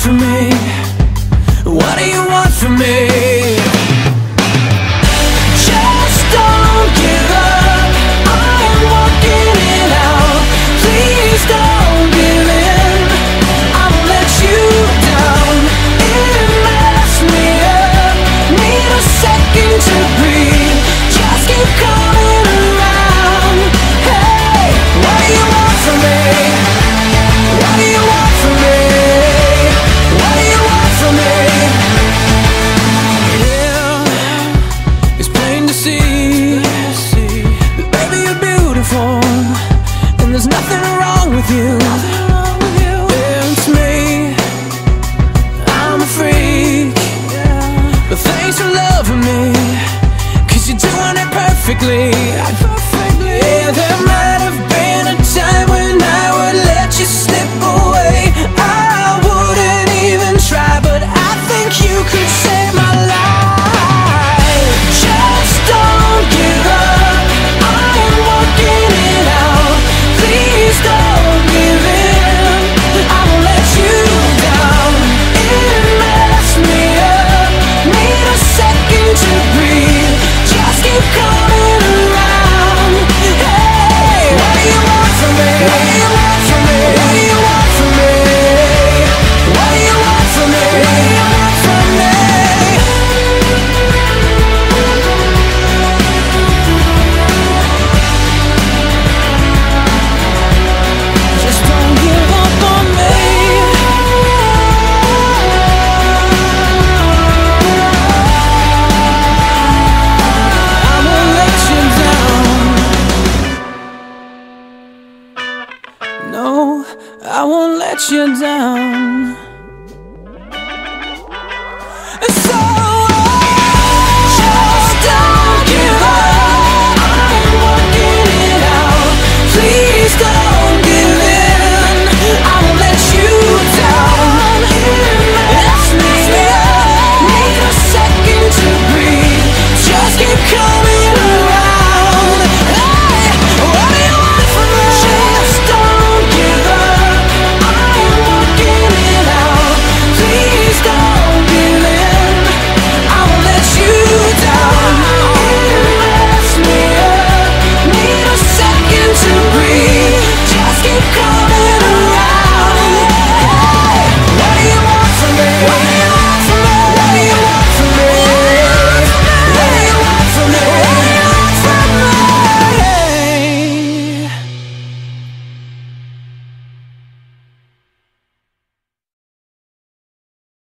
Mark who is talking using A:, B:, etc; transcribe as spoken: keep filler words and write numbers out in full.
A: from me? What do you want from me? Just don't give up, I am walking it out. Please don't give in, I won't let you down. It messed me up, need a second to breathe. Just keep coming around. Hey, what do you want from me? What do you want from me? What do you want from me? Yeah, it's plain to see that baby you're beautiful, and there's nothing wrong with you. It's me, I'm a freak, but thanks for loving me, 'cause you're doing it perfectly. Yeah, there might have been a time when I would let you slip away. I wouldn't even try, but I think you could save my life. Just don't give up, I am working it out. Please don't give in, I won't let you down. It messed me up, need a second to breathe. Just keep coming around. Hey, what do you want from me? What do you want from me? What do you want from me? What do you want from me? What do you want from me? Just don't give up on me. I won't let you down. No, I won't let you down.